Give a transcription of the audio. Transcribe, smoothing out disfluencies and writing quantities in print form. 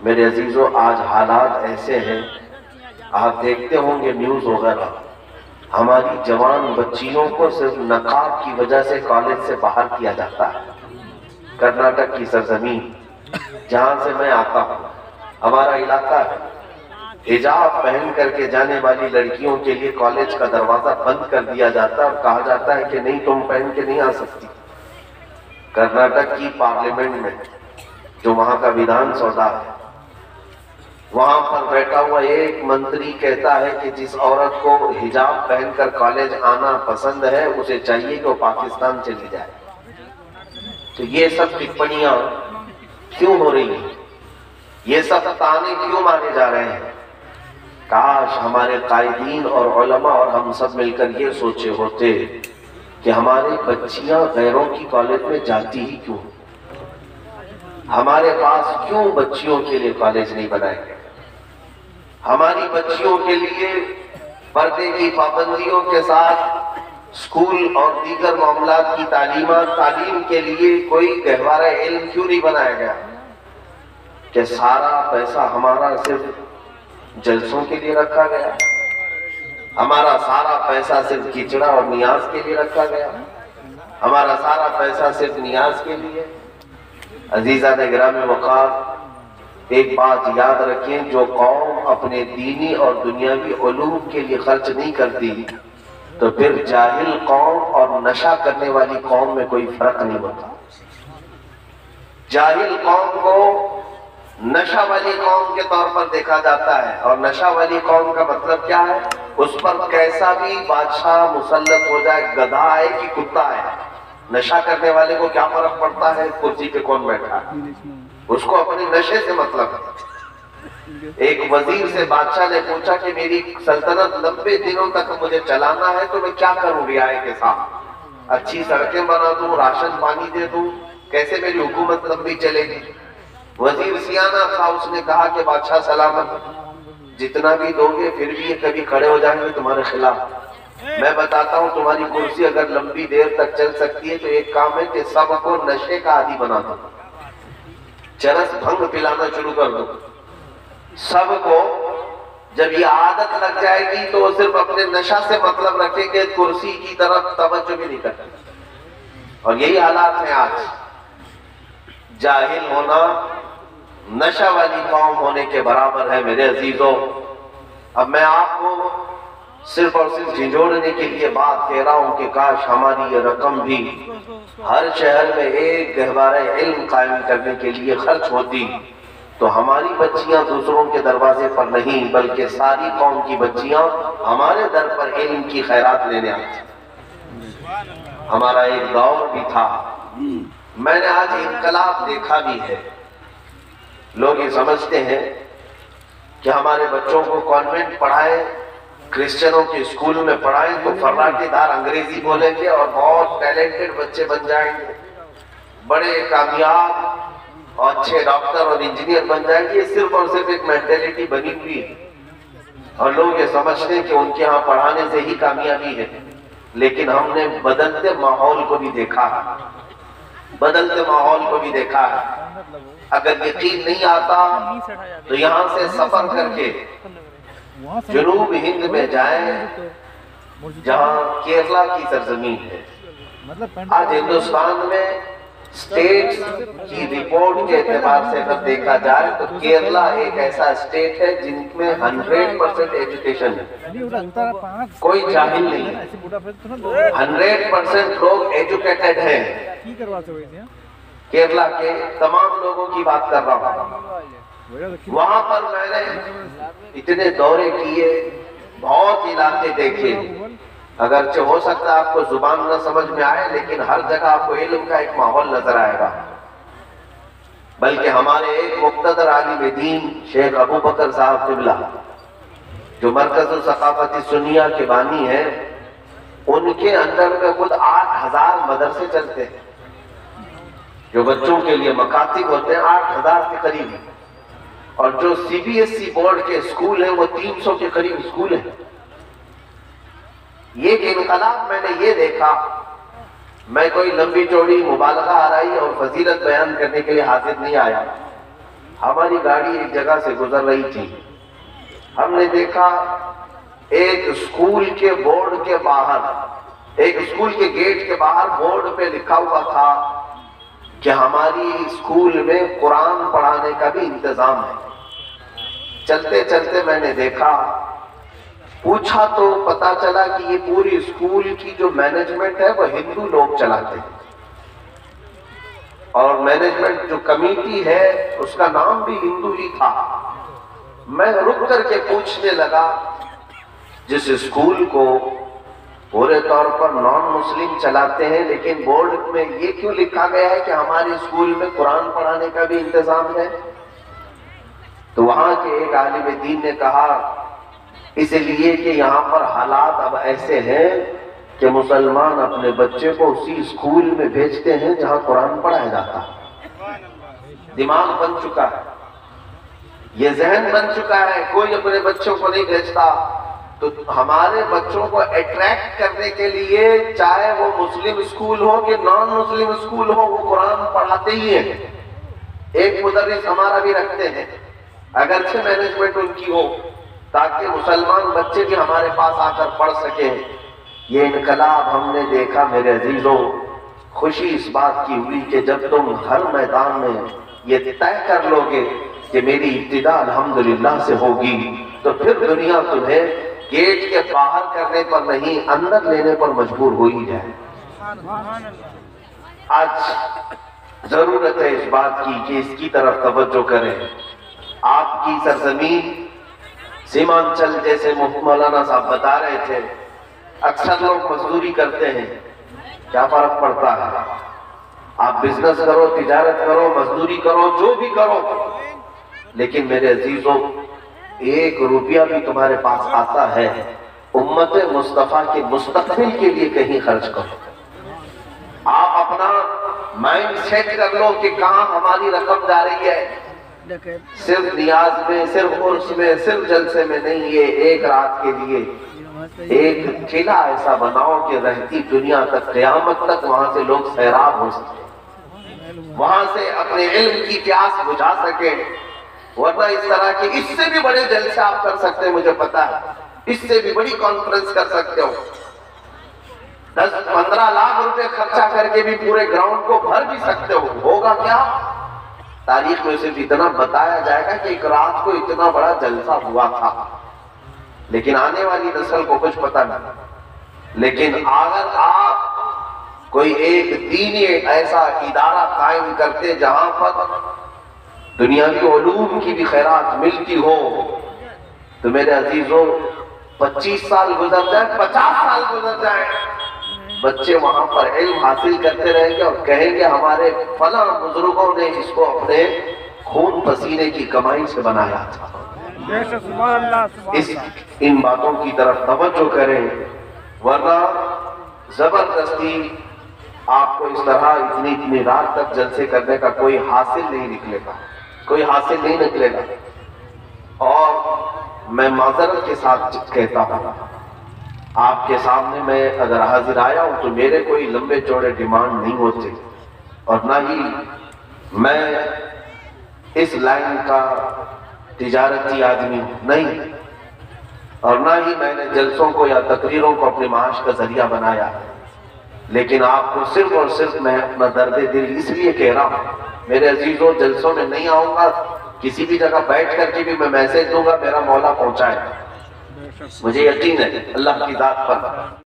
میرے عزیزوں، آج حالات ایسے ہیں، آپ دیکھتے ہوں گے نیوز وغیرہ، ہماری جوان بچیوں کو صرف نقاب کی وجہ سے کالج سے باہر کیا جاتا ہے۔ کرناٹک کی سرزمین جہاں سے میں آتا ہوں، ہمارا علاقہ ہے، حجاب پہن کر کے جانے والی لڑکیوں کے لیے کالج کا دروازہ بند کر دیا جاتا ہے اور کہا جاتا ہے کہ نہیں، تم پہن کے نہیں آ سکتی۔ کرناٹک کی پارلیمنٹ میں، جو وہاں کا ویدھان سودا ہے، وہاں پر بیٹھا ہوا ایک منتری کہتا ہے کہ جس عورت کو حجاب پہن کر کالج آنا پسند ہے اسے چاہیے کہ وہ پاکستان چلی جائے۔ تو یہ سب ٹپڑیاں کیوں ہو رہی ہیں؟ یہ سب تانے کیوں مارے جا رہے ہیں؟ کاش ہمارے قائدین اور علماء اور ہم سب مل کر یہ سوچے ہوتے کہ ہماری بچیاں غیروں کی کالج میں جاتی ہی کیوں؟ ہمارے پاس کیوں بچیوں کے لیے کالج نہیں بنائے گئے؟ ہماری بچیوں کے لیے پردے کی پابندیوں کے ساتھ اسکول اور دیگر معاملات کی تعلیم کے لیے کوئی گہوارہ علم کیوں نہیں بنایا گیا؟ کہ سارا پیسہ ہمارا صرف جلسوں کے لیے رکھا گیا، ہمارا سارا پیسہ صرف کچڑا اور نیاز کے لیے رکھا گیا، ہمارا سارا پیسہ صرف نیاز کے لیے۔ عزیزان گرامی وقار، ایک بات یاد رکھیں، جو قوم اپنے دینی اور دنیاوی علوم کے لیے خرچ نہیں کرتی تو پھر جاہل قوم اور نشہ کرنے والی قوم میں کوئی فرق نہیں ہوتا۔ جاہل قوم کو نشہ والی قوم کے طور پر دیکھا جاتا ہے، اور نشہ والی قوم کا مطلب کیا ہے؟ اس پر کیسا بھی بادشاہ مسلط ہو جائے، گدھا ہے کہ کتا ہے، نشہ کرنے والے کو کیا فرق پڑتا ہے کرسی پہ کون بیٹھا ہے؟ اس کو اپنے نشے سے مطلب ہے۔ ایک وزیر سے بادشاہ نے پوچھا کہ میری سلطنت 90 دنوں تک مجھے چلانا ہے تو میں کیا کروں رعایا کے ساتھ؟ اچھی سڑکیں بنا دوں، راشن پانی دے دوں، کیسے میری حکومت لمبی چلے گی؟ وزیر سیانہ تھا، اس نے کہا کہ بادشاہ سلامت، جتنا بھی دو گے پھر بھی یہ کبھی کھڑے ہو جائیں گے تمہارے خلاف۔ میں بتاتا ہوں، تمہاری کرسی اگر لمبی دیر تک چل سکتی ہے تو ایک کام ہے کہ سب کو نشے کا عادی بنا دو، چرس بھنگ پلانا شروع کر دو۔ سب کو جب یہ عادت لگ جائے گی تو وہ صرف اپنے نشہ سے مطلب رکھیں گے، کرسی کی طرف توجہ بھی نہیں کرتے۔ اور یہی حالات ہیں آج۔ جاہل ہونا نشہ والی قوم ہونے کے برابر ہے میرے عزیزوں۔ اب میں آپ کو صرف اور صرف جھنجھوڑنے کے لیے بات کہہ رہا ہوں کہ کاش ہماری یہ رقم بھی ہر شہر میں ایک گہوارہ علم قائم کرنے کے لیے خرچ ہوتی تو ہماری بچیاں دوسروں کے دروازے پر نہیں بلکہ ساری قوم کی بچیاں ہمارے در پر علم کی خیرات لینے آتی۔ ہمارا ایک دور بھی تھا، میں نے آج انقلاب دیکھا بھی ہے۔ لوگ یہ سمجھتے ہیں کہ ہمارے بچوں کو کانوینٹ پڑھائیں، کرسچنوں کے اسکول میں پڑھائیں تو فراٹے دار انگریزی بولیں گے اور بہت ٹیلنٹڈ بچے بن جائیں گے، بڑے کامیاب اور اچھے ڈاکٹر اور انجینئر بن جائیں گے۔ یہ صرف اور صرف ایک مینٹیلٹی بنی ہوئی ہے، اور لوگ یہ سمجھتے ہیں کہ ان کے ہاں پڑھانے سے ہی کامیابی ہے۔ لیکن ہم نے بدلتے ماحول کو بھی دیکھا ہے، بدلتے ماحول کو بھی دیکھا ہے۔ اگر یقین نہیں آتا تو یہاں سے سفر کر کے جنوب ہند میں جائیں جہاں کیرلا کی سرزمین ہے۔ آج ہندوستان میں اسٹیٹس کی رپورٹ کے اعتبار سے اگر دیکھا جائے تو کیرلا ایک ایسا اسٹیٹ ہے جن میں 100% ایجوکیشن ہے، کوئی جاہل نہیں ہے، 100% لوگ ایجوکیٹڈ ہیں۔ کیرلا کے تمام لوگوں کی بات کر رہا ہوں۔ وہاں پر میں نے اتنے دورے کیے، بہت علاقے دیکھے، اگرچہ ہو سکتا ہے آپ کو زبان نہ سمجھ میں آئے لیکن ہر جگہ آپ کو علم کا ایک ماحول نظر آئے گا۔ بلکہ ہمارے ایک مقتدر عالم دین شیخ ابو بکر صاحب قبلہ جو مرکز الثقافت سنیہ کے بانی ہیں، ان کے اندر میں خود 8000 مدرسے چلتے ہیں جو بچوں کے لیے مکاتب ہوتے ہیں، 8000 کے قریب ہیں، اور جو C B S E board کے اسکول ہیں وہ 300 کے قریب اسکول ہیں۔ یہ انقلاب میں نے یہ دیکھا، میں کوئی لمبی چوڑی مبالغہ آرائی اور فضیلت بیان کرنے کے لیے حاضر نہیں آیا۔ ہماری گاڑی ایک جگہ سے گزر رہی تھی، ہم نے دیکھا ایک اسکول کے بورڈ کے باہر، ایک اسکول کے گیٹ کے باہر بورڈ پہ لکھا ہوا تھا کہ ہماری اسکول میں قرآن پڑھانے کا بھی انتظام ہے۔ چلتے چلتے میں نے دیکھا، پوچھا تو پتا چلا کہ یہ پوری اسکول کی جو مینجمنٹ ہے وہ ہندو لوگ چلاتے ہیں، اور مینجمنٹ جو کمیٹی ہے اس کا نام بھی ہندو ہی تھا۔ میں رک کر کے پوچھنے لگا، جس اسکول کو پورے طور پر نان مسلم چلاتے ہیں لیکن بورڈ میں یہ کیوں لکھا گیا ہے کہ ہمارے اسکول میں قرآن پڑھانے کا بھی انتظام ہے؟ تو وہاں کے ایک عالم دین نے کہا، اس لیے کہ یہاں پر حالات اب ایسے ہیں کہ مسلمان اپنے بچے کو اسی اسکول میں بھیجتے ہیں جہاں قرآن پڑھایا جاتا ہے۔ دماغ بن چکا ہے، یہ ذہن بن چکا ہے، کوئی اپنے بچوں کو نہیں بھیجتا۔ تو ہمارے بچوں کو اٹریکٹ کرنے کے لیے، چاہے وہ مسلم اسکول ہو کہ نان مسلم اسکول ہو، وہ قرآن پڑھاتے ہی ہیں۔ ایک مدرس ہمارا بھی رکھتے ہیں، اگرچہ مینجمنٹ ان کی ہو، تاکہ مسلمان بچے بھی ہمارے پاس آ کر پڑھ سکیں۔ یہ انقلاب ہم نے دیکھا میرے عزیزوں، خوشی اس بات کی ہوئی کہ جب تم ہر میدان میں یہ طے کر لو گے کہ میری ابتدا الحمدللہ سے ہوگی، تو پھر دنیا تمہیں گیٹ کے باہر کرنے پر نہیں، اندر لینے پر مجبور ہو ہی جائے۔ آج ضرورت ہے اس بات کی کہ اس کی طرف توجہ کریں۔ آپ کی سرزمین سیمانچل، جیسے مولانا صاحب بتا رہے تھے، اکثر لوگ مزدوری کرتے ہیں، کیا فرق پڑتا ہے؟ آپ بزنس کرو، تجارت کرو، مزدوری کرو، جو بھی کرو، لیکن میرے عزیزوں، ایک روپیہ بھی تمہارے پاس آتا ہے، امت مصطفیٰ کے مستقبل کے لیے کہیں خرچ کرو۔ آپ اپنا مائنڈ سیٹ کر لو کہ کہاں ہماری رقم جا رہی ہے۔ صرف نیاز میں، صرف عرس میں، صرف جلسے میں نہیں، یہ ایک رات کے لیے ایک قلعہ ایسا بناؤ کہ رہتی دنیا تک، قیامت تک وہاں سے لوگ سیراب ہو سکیں، وہاں سے اپنے علم کی پیاس بجھا سکیں۔ ورنہ اس طرح کے اس سے بھی بڑے جلسے آپ کر سکتے ہیں، مجھے پتا ہے، اس سے بھی بڑی کانفرنس کر سکتے ہو، 10-15 لاکھ روپے خرچہ کر کے بھی پورے گراؤنڈ کو بھر بھی سکتے ہو۔ ہوگا کیا؟ تاریخ میں صرف اتنا بتایا جائے گا کہ ایک رات کو اتنا بڑا جلسہ ہوا تھا، لیکن آنے والی نسل کو کچھ پتہ نہیں۔ لیکن اگر آپ کوئی ایک دینی ایسا ادارہ قائم کرتے جہاں پر دنیاوی علوم کی بھی خیرات ملتی ہو، تو میرے عزیزوں 25 سال گزر جائیں، 50 سال گزر جائیں، بچے وہاں پر علم حاصل کرتے رہیں گے اور کہیں گے ہمارے فلاں بزرگوں نے اس کو اپنے خون پسینے کی کمائی سے بنایا تھا۔ ان باتوں کی طرف توجہ کریں، ورنہ زبردستی آپ کو اس طرح اتنی رات تک جلسے کرنے کا کوئی حاصل نہیں نکلے گا، کوئی حاصل نہیں نکلے گا۔ اور میں معذرت کے ساتھ کہتا ہوں، آپ کے سامنے میں اگر حاضر آیا ہوں تو میرے کوئی لمبے چوڑے ڈیمانڈ نہیں ہوتے، اور نہ ہی میں اس لائن کا تجارتی آدمی ہوں، نہیں، اور نہ ہی میں نے جلسوں کو یا تقریروں کو اپنے معاش کا ذریعہ بنایا، لیکن آپ کو صرف اور صرف میں اپنا درد دل اس لیے کہہ رہا ہوں۔ میرے عزیزوں، جلسوں میں نہیں آؤں گا، کسی بھی جگہ بیٹھ کر کے بھی میں میسج دوں گا، میرا مولا پہنچائے، مجھے یقین ہے اللہ کی ذات پر۔